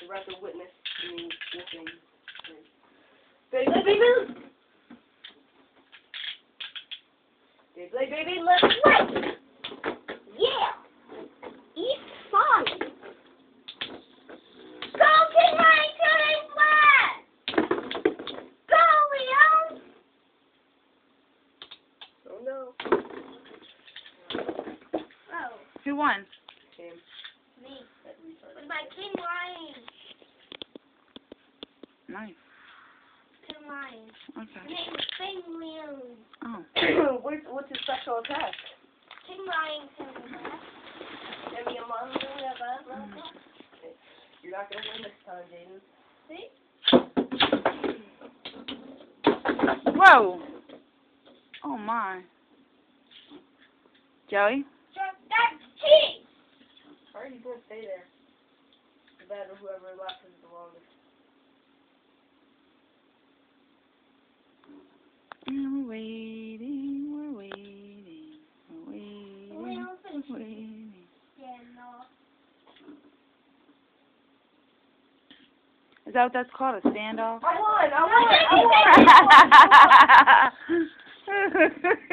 about to witness me whipping. Baby! Baby, let's play! Yeah! Eat Sonic! Go get my turning flat! Go, Leon! Oh no. Oh. Who won? Him. Me. With my King Lion. Nice. King Lion. Okay. His name is King Leon. Oh. What's his special attack? King Lion can attack. Give me a monster, whatever. You're not gonna win this time, Jaden. See? Whoa! Oh my. Joey? That's cheese! Alright, he's gonna stay there. The better whoever lasts the longest. And we're waiting, we're waiting, we're waiting, we're waiting. Yeah, no. Is that what that's called, a standoff? I won!